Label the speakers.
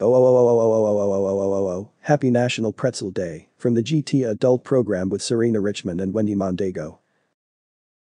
Speaker 1: Oh, oh, oh, oh, oh, oh, oh, oh, oh, oh, oh, oh. Happy National Pretzel Day from the GT Adult program with Serena Richmond and Wendy Mondego.